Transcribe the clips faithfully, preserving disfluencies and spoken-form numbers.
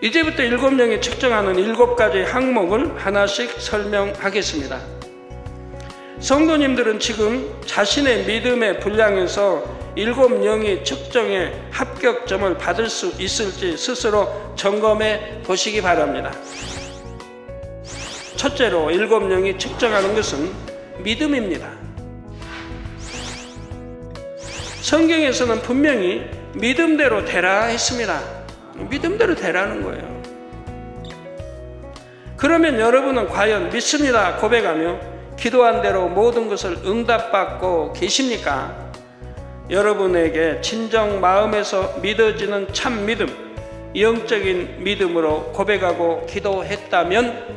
이제부터 일곱 영이 측정하는 일곱 가지 항목을 하나씩 설명하겠습니다. 성도님들은 지금 자신의 믿음의 분량에서 일곱 영이 측정해 합격점을 받을 수 있을지 스스로 점검해 보시기 바랍니다. 첫째로 일곱 영이 측정하는 것은 믿음입니다. 성경에서는 분명히 믿음대로 되라 했습니다. 믿음대로 되라는 거예요. 그러면 여러분은 과연 믿습니다 고백하며 기도한 대로 모든 것을 응답받고 계십니까? 여러분에게 진정 마음에서 믿어지는 참 믿음, 영적인 믿음으로 고백하고 기도했다면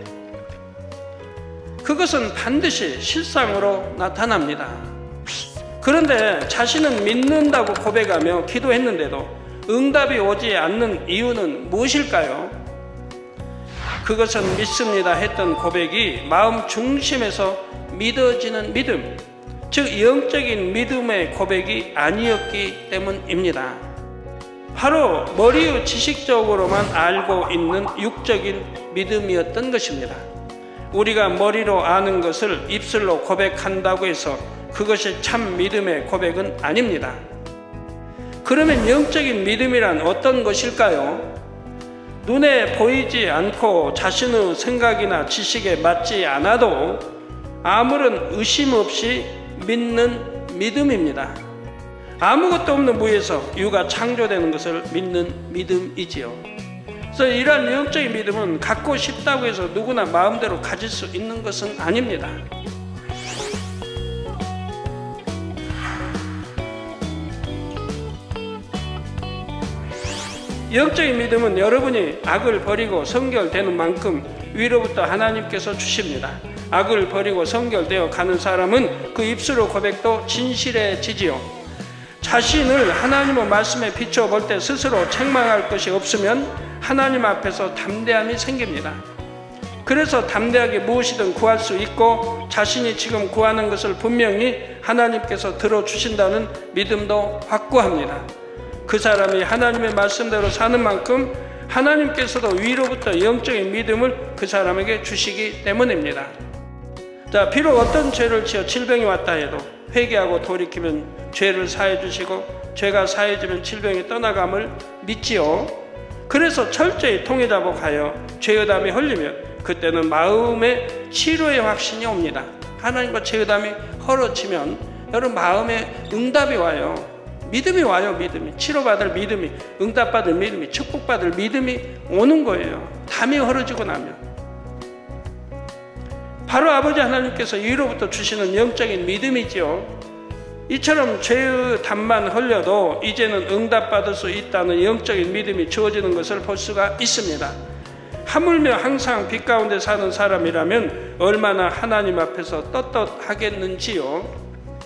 그것은 반드시 실상으로 나타납니다. 그런데 자신은 믿는다고 고백하며 기도했는데도 응답이 오지 않는 이유는 무엇일까요? 그것은 믿습니다 했던 고백이 마음 중심에서 믿어지는 믿음, 즉 영적인 믿음의 고백이 아니었기 때문입니다. 바로 머리의 지식적으로만 알고 있는 육적인 믿음이었던 것입니다. 우리가 머리로 아는 것을 입술로 고백한다고 해서 그것이 참 믿음의 고백은 아닙니다. 그러면 영적인 믿음이란 어떤 것일까요? 눈에 보이지 않고 자신의 생각이나 지식에 맞지 않아도 아무런 의심 없이 믿는 믿음입니다. 아무것도 없는 무에서 유가 창조되는 것을 믿는 믿음이지요. 그래서 이러한 영적인 믿음은 갖고 싶다고 해서 누구나 마음대로 가질 수 있는 것은 아닙니다. 영적인 믿음은 여러분이 악을 버리고 성결되는 만큼 위로부터 하나님께서 주십니다. 악을 버리고 성결되어 가는 사람은 그 입술의 고백도 진실해지지요. 자신을 하나님의 말씀에 비춰볼 때 스스로 책망할 것이 없으면 하나님 앞에서 담대함이 생깁니다. 그래서 담대하게 무엇이든 구할 수 있고 자신이 지금 구하는 것을 분명히 하나님께서 들어주신다는 믿음도 확고합니다. 그 사람이 하나님의 말씀대로 사는 만큼 하나님께서도 위로부터 영적인 믿음을 그 사람에게 주시기 때문입니다. 자, 비록 어떤 죄를 지어 질병이 왔다 해도 회개하고 돌이키면 죄를 사해 주시고 죄가 사해지면 질병이 떠나감을 믿지요. 그래서 철저히 통회자복하여 죄의담이 흘리면 그때는 마음의 치료의 확신이 옵니다. 하나님과 죄의담이 헐어지면 여러분 마음에 응답이 와요. 믿음이 와요. 믿음이 치료받을 믿음이, 응답받을 믿음이, 축복받을 믿음이 오는 거예요. 담이 헐어지고 나면 바로 아버지 하나님께서 위로부터 주시는 영적인 믿음이지요. 이처럼 죄의 담만 흘려도 이제는 응답받을 수 있다는 영적인 믿음이 주어지는 것을 볼 수가 있습니다. 하물며 항상 빛 가운데 사는 사람이라면 얼마나 하나님 앞에서 떳떳하겠는지요.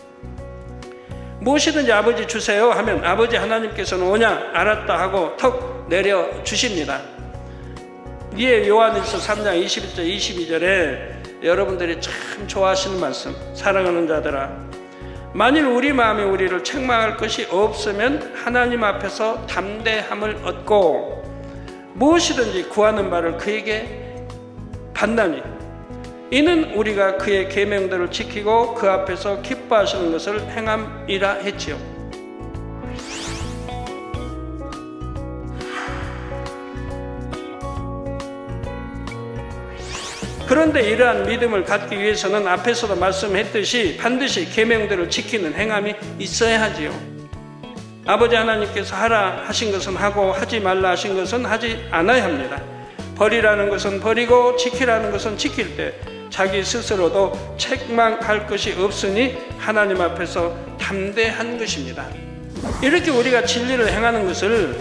무엇이든지 아버지 주세요 하면 아버지 하나님께서는 오냐 알았다 하고 턱 내려주십니다. 이에 요한일서 삼 장 이십일 절 이십이 절에 여러분들이 참 좋아하시는 말씀, 사랑하는 자들아 만일 우리 마음이 우리를 책망할 것이 없으면 하나님 앞에서 담대함을 얻고 무엇이든지 구하는 바를 그에게 받나니 이는 우리가 그의 계명들을 지키고 그 앞에서 기뻐하시는 것을 행함이라 했지요. 그런데 이러한 믿음을 갖기 위해서는 앞에서도 말씀했듯이 반드시 계명들을 지키는 행함이 있어야 하지요. 아버지 하나님께서 하라 하신 것은 하고 하지 말라 하신 것은 하지 않아야 합니다. 버리라는 것은 버리고 지키라는 것은 지킬 때 자기 스스로도 책망할 것이 없으니 하나님 앞에서 담대한 것입니다. 이렇게 우리가 진리를 행하는 것을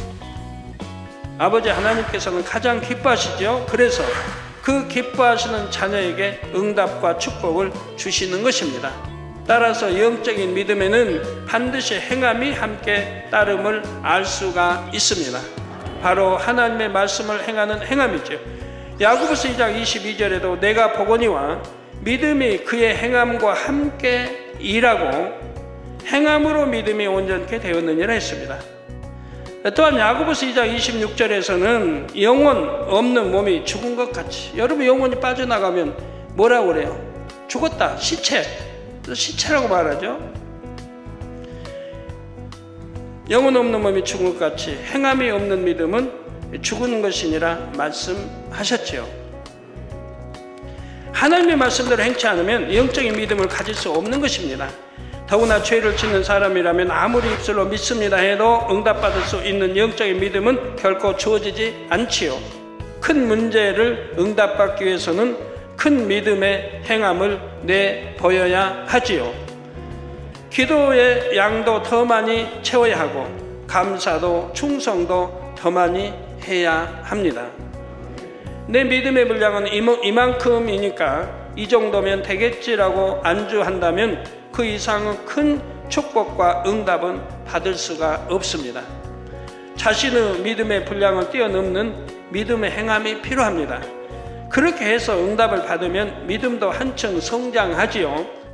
아버지 하나님께서는 가장 기뻐하시죠. 그래서 그 기뻐하시는 자녀에게 응답과 축복을 주시는 것입니다. 따라서 영적인 믿음에는 반드시 행함이 함께 따름을 알 수가 있습니다. 바로 하나님의 말씀을 행하는 행함이죠. 야고보서 이 장 이십이 절에도 내가 보거니와 믿음이 그의 행함과 함께 일하고 행함으로 믿음이 온전케 되었느니라 했습니다. 또한 야고보서 이 장 이십육 절에서는 영혼 없는 몸이 죽은 것 같이, 여러분 영혼이 빠져나가면 뭐라고 그래요? 죽었다, 시체, 시체라고 말하죠. 영혼 없는 몸이 죽은 것 같이 행함이 없는 믿음은 죽은 것이니라 말씀하셨지요. 하나님의 말씀대로 행치 않으면 영적인 믿음을 가질 수 없는 것입니다. 더구나 죄를 짓는 사람이라면 아무리 입술로 믿습니다 해도 응답받을 수 있는 영적인 믿음은 결코 주어지지 않지요. 큰 문제를 응답받기 위해서는 큰 믿음의 행함을 내보여야 하지요. 기도의 양도 더 많이 채워야 하고 감사도 충성도 더 많이 해야 합니다. 내 믿음의 분량은 이만큼이니까 이 정도면 되겠지라고 안주한다면 그 이상은 큰 축복과 응답은 받을 수가 없습니다. 자신의 믿음의 분량을 뛰어넘는 믿음의 행함이 필요합니다. 그렇게 해서 응답을 받으면 믿음도 한층 성장하지요.